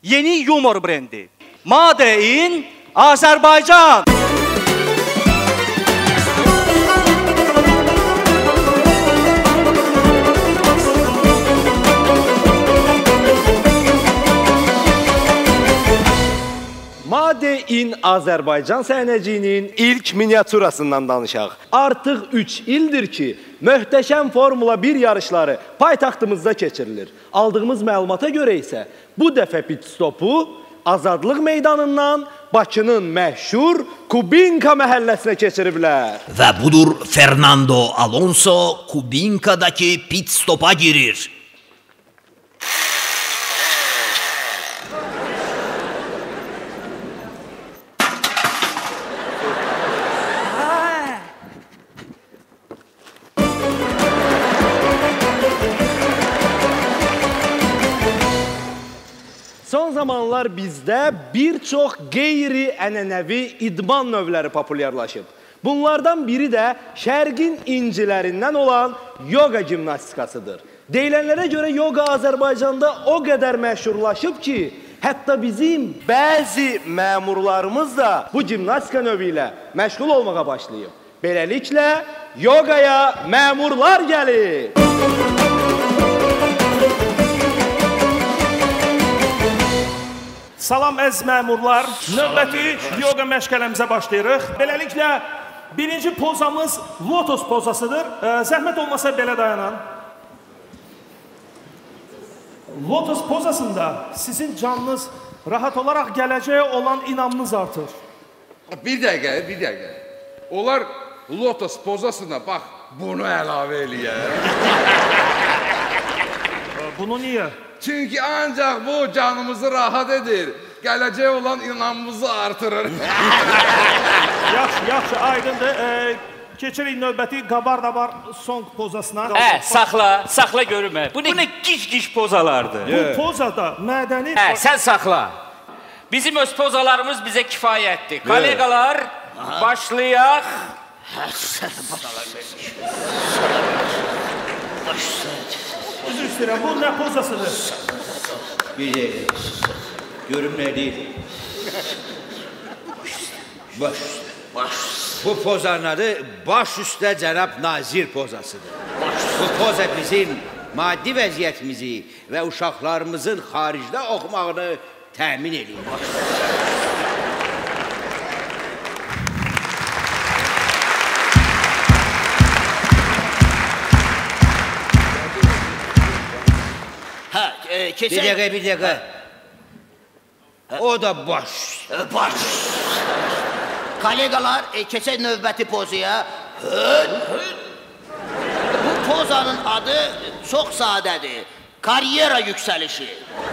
Yeni yumor brendi. Made in Azerbaycan. Made in Azərbaycan səhnəciyinin ilk miniaturasından danışaq. Artıq 3 ildir ki, möhtəşəm Formula 1 yarışları paytaxtımızda keçirilir. Aldığımız məlumata görə isə bu dəfə pit stopu Azadlıq meydanından Bakının məşhur Kubinka məhəlləsinə keçiriblər. Və budur Fernando Alonso Kubinka'daki pit stopa girir. Son zamanlar bizdə bir çox qeyri-ənənəvi idman növləri populyarlaşıb. Bunlardan biri də şərqin incilərindən olan yoga gimnastikasıdır. Deyilənlərə görə yoga Azərbaycanda o qədər məşhurlaşıb ki, hətta bizim bəzi məmurlarımız da bu gimnastika növü ilə məşğul olmağa başlayıb. Beləliklə, yogaya məmurlar gəlir. Salam əziz məmurlar, növbəti yoga məşqələmizə başlayırıq. Beləliklə, birinci pozamız lotus pozasıdır. Zəhmət olmasa belə dayanan. Lotus pozasında sizin canınız rahat olaraq gələcəyə olan inamınız artır. Bir dəqiqə. Onlar lotus pozasına bax, bunu əlavə eləyər. Bunu niyə? Çünki ancaq bu canımızı rahat edir, gələcək olan inamımızı artırır. Yaxşı, aydındır. Keçirik növbəti qabar-dabar song pozasına. Saxla görürmə. Bu nə gic-gic pozalardır. Bu pozada mədəni... Sən saxla. Bizim öz pozalarımız bizə kifayətdir. Kollegalar, başlayaq. Üzr istəyirəm, bu nə pozasıdır? Bir dəqiqə, görüm nə deyil. Baş üstə. Bu pozanın adı baş üstə cənab nazir pozasıdır. Bu poza bizim maddi vəziyyətimizi və uşaqlarımızın xaricdə oxumağını təmin edir. Bir dəqiqə. O da baş. Baş. Kollegalar, keçək növbəti pozuya. Bu pozanın adı çox sadədir. Karyera yüksəlişi.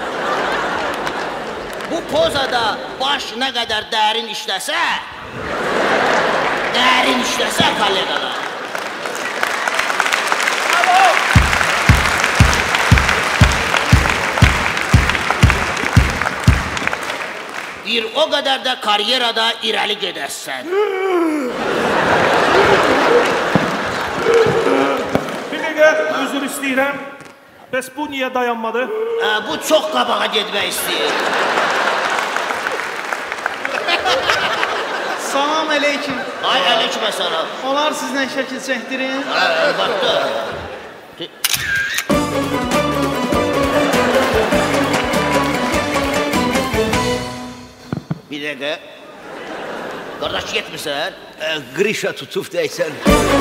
Bu pozada baş nə qədər dərin işləsə, kollegalar. Bir o qədər də karyerada irəli gedərsən. Bir dəqiqə, üzr istəyirəm. Bəs bu niyə dayanmadı? Bu çox qabağa getmək istəyir. Salam aleyküm. Ay, aleyküm əssalam. Olar sizlə şəkil çəkdirin. Əlbəttə. Bir dəqiqə. Qardaş, yetmirsən? Qrişa tutub dəysən.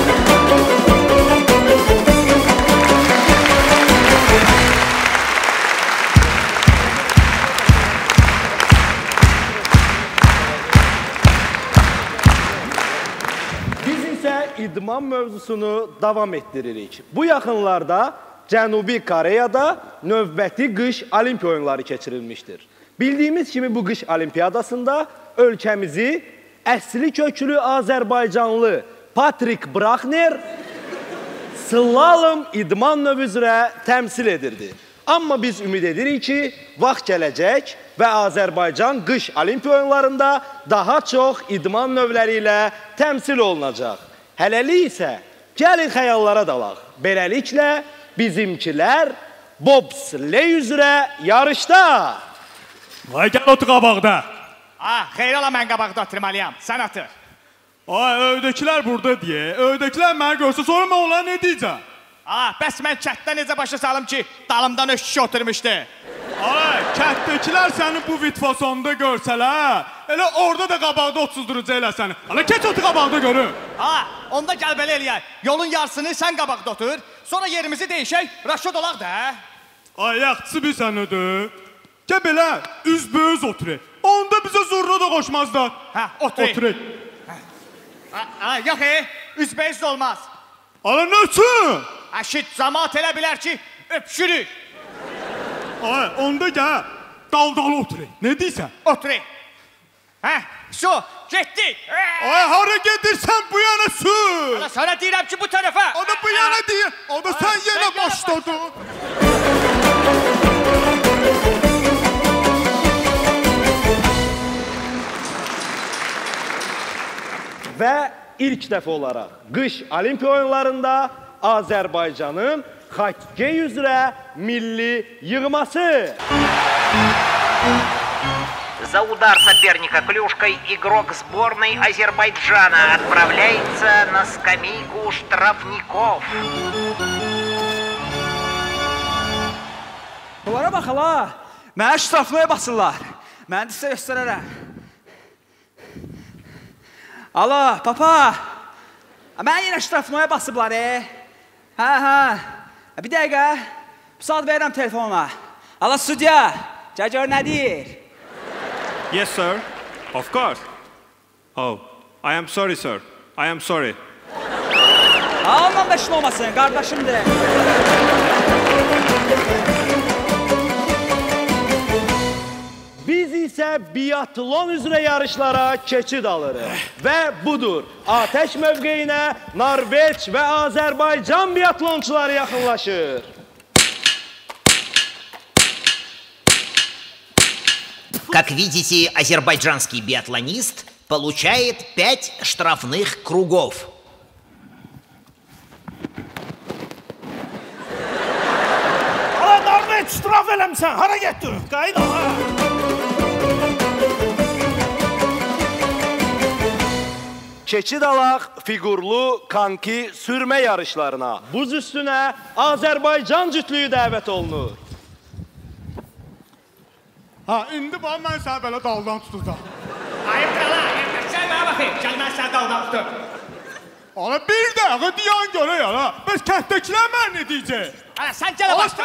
Biz isə idman mövzusunu davam etdiririk. Bu yaxınlarda Cənubi Koreyada növbəti qış olimpiya oyunları keçirilmişdir. Bildiyimiz kimi bu qış olimpiyadasında ölkəmizi əsli köklü Azərbaycanlı Patrik Braxner slalom idman növü üzrə təmsil edirdi. Amma biz ümid edirik ki, vaxt gələcək və Azərbaycan qış olimpiya oyunlarında daha çox idman növləri ilə təmsil olunacaq. Hələlik isə gəlin xəyallara dalaq. Beləliklə bizimkilər bobsley üzrə yarışda. Vay gəl otur qabaqda. Xeyr ola mən qabaqda oturmalıyam. Sən atır. Övdəkilər burada deyə. Övdəkilər məni görsə sonra mən onlara nə deyəcəm? Bəs mən kətdə necə başa salım ki, dalımdan öşüşü oturmuşdu? Kətdəkilər səni bu vitfasonda görsələr, elə orada da qabaqda otuzduracaqlar səni. Keç otur qabaqda görün. Onda gəl belə eləyək. Yolun yarısını sən qabaqda otur, sonra yerimizi deyişək, raşod olaq da. Yaxçısı bir sənədir. Gəl belə, üzböz oturur. Onda bizə zurna da qoşmazlar. Oturur. Yox, üzbəyiz olmaz. Nə üçün? Şit, cəmaat elə bilər ki, öpüşürük. Onda gəl, dal-dal oturur. Nə deyirsən? Oturur. Su, getdik. Hara gedirsən bu yana su? Sana deyirəm ki, bu tərəfə. O da bu yana deyir. O da sən yenə başladın. Və ilk dəfə olaraq qış olimpiya oyunlarında Azərbaycanın xokkey üzrə milli yığması. За удар соперника клюшкой игрок сборной Азербайджана отправляется на скамейку штрафников. Bunlara bax hala, mənə ştrafnoya basırlar. Mən də sizə göstərərəm. Alo, papa. Mən yenə ştrafnoya basıblar, Bir dəqiqə, bu saat verirəm telefonuma. Alo, sudya, gəl gör nə deyir? Yes, sir. Of course. Oh, I am sorry, sir. I am sorry. Ondan da işin olmasın, qardaşımdır. Biz isə biatlon üzrə yarışlara keçid alırıq. Və budur, atəş mövqeyinə Norveç və Azərbaycan biatlonçuları yaxınlaşır. Как видите, азербайджанский биатлонист получает 5 штрафных кругов. Norveç, ştraf eləmsən, hara getdin? Qayda, Keçid alaq fiqurlu kanki sürmə yarışlarına. Buz üstünə Azərbaycan cütlüyü dəvət olunur. İndi bax, mən səni belə daldan tutacaq. Ayıb qala, sən mənə baxayım, gəl mən səni daldan tutur. Bir dəqiqə deyən görək, bəs kətdəkilər mən nə deyəcək? Sən gələ başla.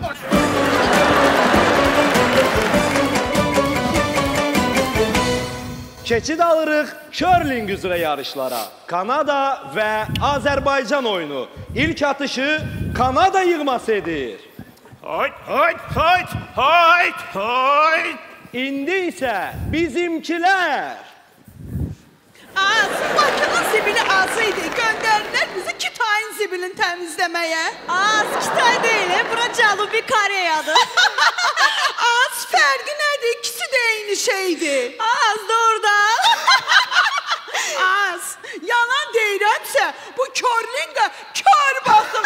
Keçid alırıq curling üzrə yarışlara. Kanada və Azərbaycan oyunu. İlk atışı Kanada yığması edir. İndi isə bizimkilər. Bakının zibili azı idi. Göndərdilər bizi Kitayın zibilini təmizləməyə. Kitay deyil, bura Cənubi Koreyadır. Fərqi nədir? İkisi də eyni şeydir. Doğrudan. Yalan deyirəmsə, bu körlüngə kör baxım.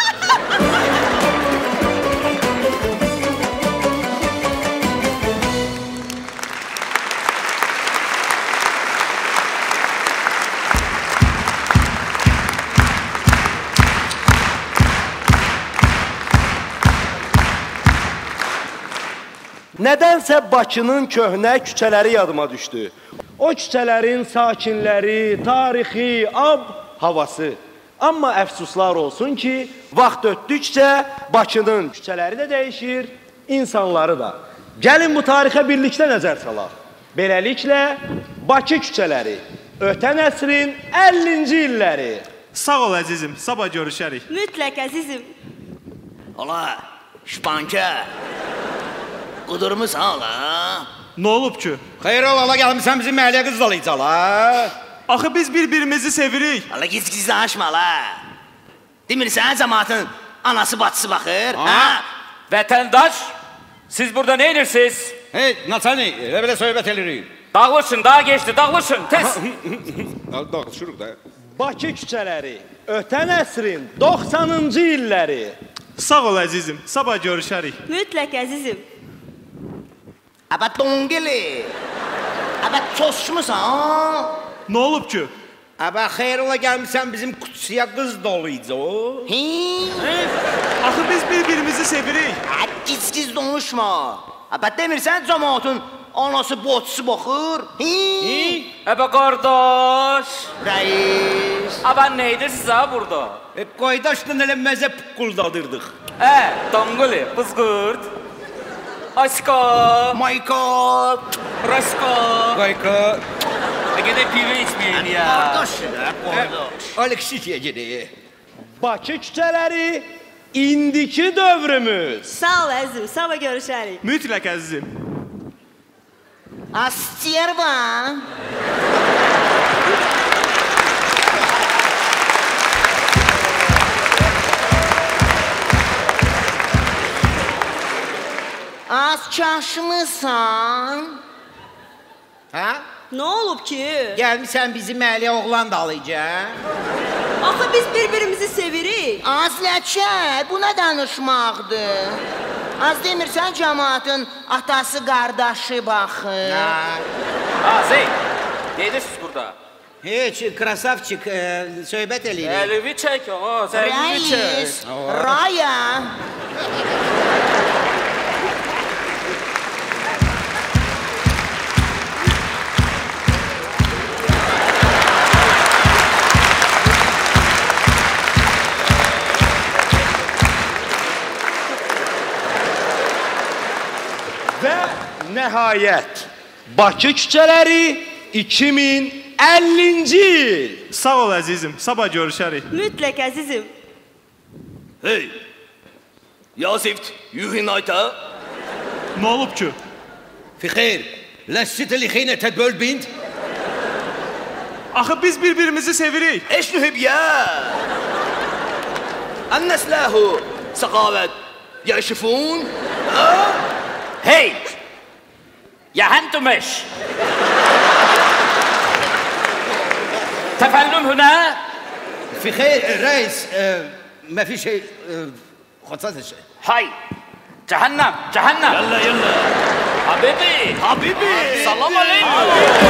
Nədənsə Bakının köhnə küçələri yadıma düşdü. O küçələrin sakinləri, tarixi, havası. Amma əfsuslar olsun ki, vaxt ötdükcə Bakının küçələri də dəyişir, insanları da. Gəlin bu tarixə birlikdə nəzər salaq. Beləliklə, Bakı küçələri, ötən əsrin 50-ci illəri. Sağ ol əzizim, sabah görüşərik. Mütləq əzizim. Ola, şpankə. Qudurmusan ola. Nə olub ki? Xeyr ola, gəlmişsən bizim məhəlləyə qızdalayacaq la. Axı biz bir-birimizi sevirik. Ola, giz-giz danışma la. Demirsən, cəmaatın anası bacısı baxır. Vətəndaş, siz burada nə edirsiniz? Naçani, elə söhbət edirik. Dağılışın, daha geçti, dağılışın, tez. Dağılışırıq da. Bakı küçələri, ötən əsrin 90-cı illəri. Sağ ol əzizim, sabah görüşərik. Mütləq əzizim. Aba dongeli. Aba çoşmusan. Nə olub ki? Aba xeyr ola gəlmişsən bizim kutusuya qız doluydu o. Axı biz bir-birimizi sevirik. Giz-giz danışma. Aba demirsən cəmaatın anası boçsu baxır. Aba qardaş. Reis. Aba nə edirsiniz ha burada? Qaydaşla elə məzə pukkuldadırdıq. Dongoli, bızqırt. Aşka. Mayka. Raşka. Qayka. Gedək pivə içməyin ya. Qardaş. Aleksisiyə gedək. Bakı küçələri indiki dövrümüz. Sağ ol əzizim, sabah görüşərik. Mütləq əzizim. Astierva. Az çaşmısan? Hə? Nə olub ki? Gəlmişsən bizi məhəlləyə oğlan dalayacaq. Axı biz bir-birimizi sevirik. Az ləkə, bu nə danışmaqdır? Az demirsən cəmaatın atası, qardaşı baxır. Zeyn, nə edirsiniz burada? Heç, krasavçik, söhbət eləyirik. Əlivi çək, zərbivi çək. Reis, Raya. Və nəhayət Bakı küçələri 2050-ci il. Sağ ol əzizim, sabah görüşərik. Mütləq əzizim. Hey, Yazivt, Yuhinayta. Nə olub ki? Fi xeyr, ləssit elixeynə tədböl bint. Axı biz bir-birimizi sevirik. Eş nühibyə. Ənnesləhu, səqavət, yaşifun. Hey! Ya أنتم إيش؟ تفلم هنا؟ في خير رئيس ما في شيء خلصت الشيء. هاي جهنم جهنم. يلا يلا. حبيبي حبيبي. سلام عليكم.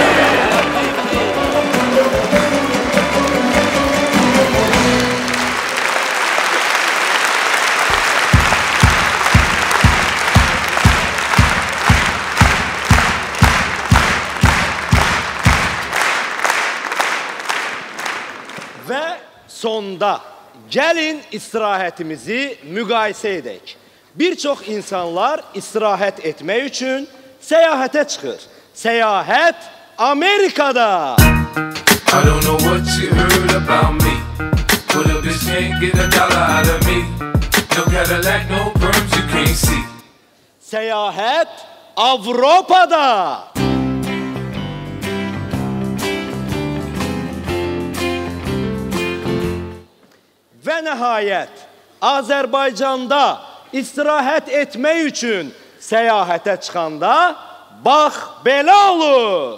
Və sonda gəlin istirahətimizi müqayisə edək. Bir çox insanlar istirahət etmək üçün səyahətə çıxır. Səyahət Amerikada. I don't know what you heard about me, but a bitch can't get a dollar out of me. No Cadillac, no perms you can't see. Səyahət Avropada. Və nəhayət, Azərbaycanda istirahət etmək üçün səyahətə çıxanda bax belə olur.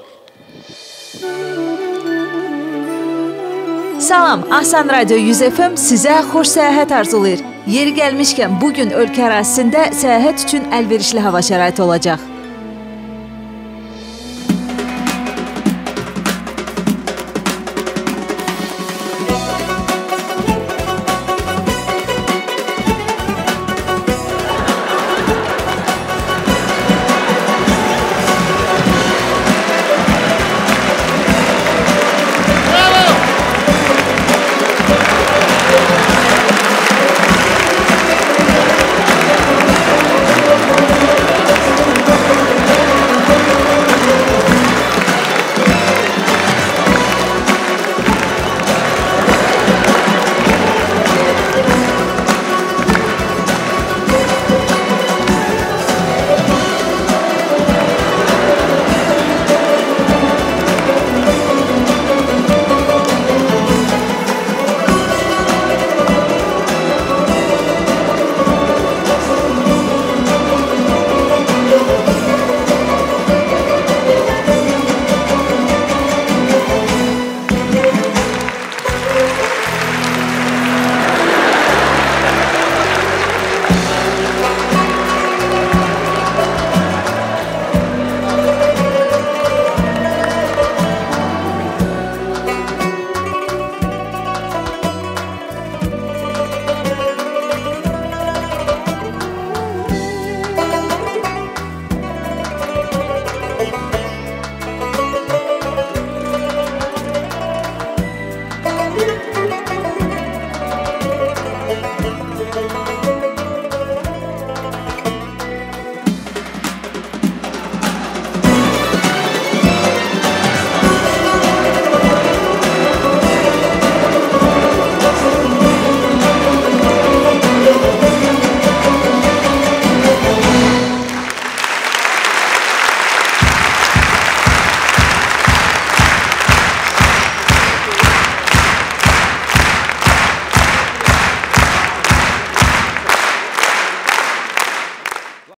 Salam, Ahsan Radio 100 FM sizə xoş səyahət arzulayır. Yeri gəlmişkən bugün ölkə ərazisində səyahət üçün əlverişli hava şəraiti olacaq.